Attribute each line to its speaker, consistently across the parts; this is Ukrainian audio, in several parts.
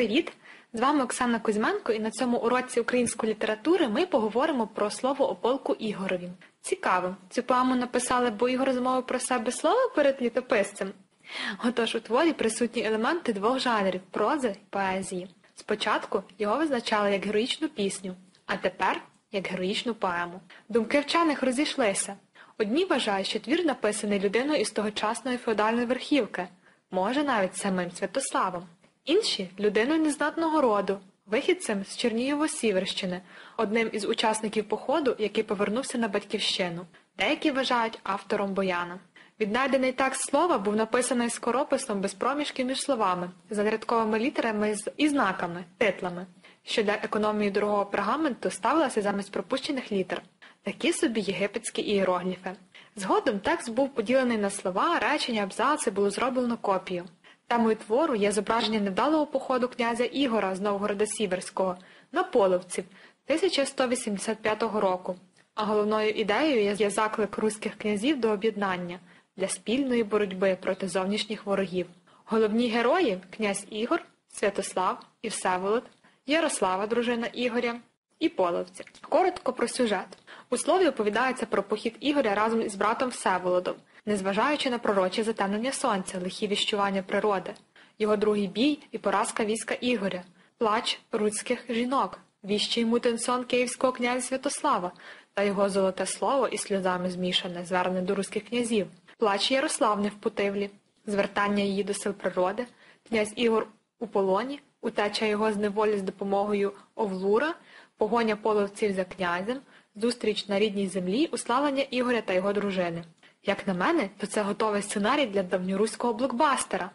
Speaker 1: Привіт! З вами Оксана Кузьменко, і на цьому уроці української літератури ми поговоримо про слово о полку Ігорові. Цікаво, цю поему написали, бо Ігор замовив про себе слово перед літописцем? Отож, у творі присутні елементи двох жанрів – прози і поезії. Спочатку його визначали як героїчну пісню, а тепер – як героїчну поему. Думки вчених розійшлися. Одні вважають, що твір написаний людиною із тогочасної феодальної верхівки, може навіть самим Святославом. Інші – людиною незнатного роду, вихідцем з Чернігово-Сіверщини, одним із учасників походу, який повернувся на батьківщину. Деякі вважають автором Бояна. Віднайдений текст слова був написаний скорописом без проміжків між словами, зарядковими літерами і знаками, титлами, що для економії дорогого пергаменту ставилося замість пропущених літер. Такі собі єгипетські ієрогліфи. Згодом текст був поділений на слова, речення, абзаци, було зроблено копію. Темою твору є зображення невдалого походу князя Ігора з Новгорода Сіверського на половців 1185 року, а головною ідеєю є заклик руських князів до об'єднання для спільної боротьби проти зовнішніх ворогів. Головні герої – князь Ігор, Святослав і Всеволод, Ярослава, дружина Ігоря, і половці. Коротко про сюжет. У слові оповідається про похід Ігоря разом із братом Всеволодом, незважаючи на пророче затемнення сонця, лихі віщування природи, його другий бій і поразка війська Ігоря, плач руських жінок, віщий мутин сон київського князя Святослава та його золоте слово із сльозами змішане, звернене до руських князів, плач Ярославни в Путивлі, звертання її до сил природи, князь Ігор у полоні, утеча його з неволі з допомогою Овлура, погоня половців за князем, зустріч на рідній землі, уславлення Ігоря та його дружини. Як на мене, то це готовий сценарій для давньоруського блокбастера.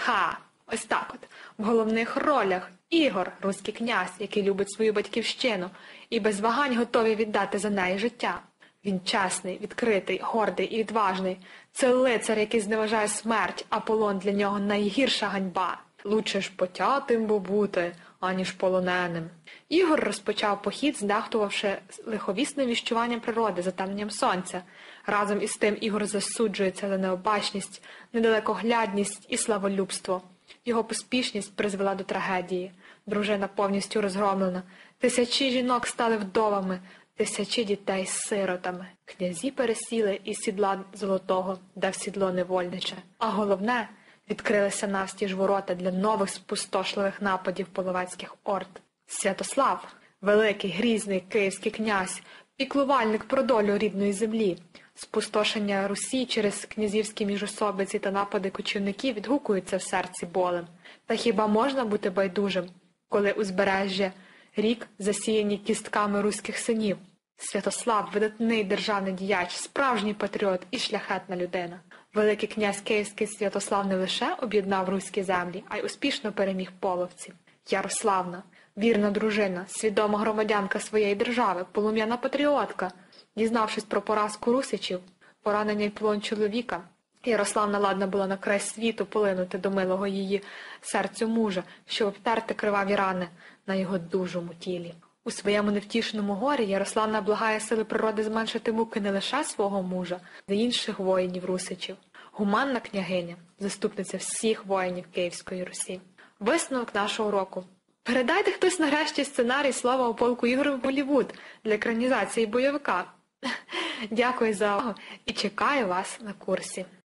Speaker 1: Ось так от. В головних ролях Ігор, руський князь, який любить свою батьківщину і без вагань готовий віддати за неї життя. Він чесний, відкритий, гордий і відважний. Це лицар, який зневажає смерть, а полон для нього найгірша ганьба. Лучше ж потятим бо бути, аніж полоненим. Ігор розпочав похід, знехтувавши лиховісним віщуванням природи, затемненням сонця. Разом із тим Ігор засуджується за необачність, недалекоглядність і славолюбство. Його поспішність призвела до трагедії. Дружина повністю розгромлена. Тисячі жінок стали вдовами, тисячі дітей сиротами. Князі пересіли із сідла золотого, де в сідло невольниче. А головне – відкрилися навстіж ворота для нових спустошливих нападів половецьких орд. Святослав, великий, грізний київський князь, піклувальник про долю рідної землі, спустошення Русі через князівські міжособиці та напади кочівників відгукуються в серці болем. Та хіба можна бути байдужим, коли узбережжя рік засіяні кістками руських синів? Святослав – видатний державний діяч, справжній патріот і шляхетна людина. Великий князь Київський Святослав не лише об'єднав руські землі, а й успішно переміг половців. Ярославна, вірна дружина, свідома громадянка своєї держави, полум'яна патріотка. Дізнавшись про поразку русичів, поранення й полон чоловіка, Ярославна ладна була на край світу полинути до милого її серцю мужа, щоб обтерти криваві рани на його дужому тілі. У своєму невтішному горі Ярославна благає сили природи зменшити муки не лише свого мужа, а й інших воїнів-русичів. Гуманна княгиня, заступниця всіх воїнів Київської Русі. Висновок нашого уроку. Передайте хтось нарешті сценарій слова о полку Ігоря в Голлівуд для екранізації бойовика. Дякую за увагу і чекаю вас на курсі.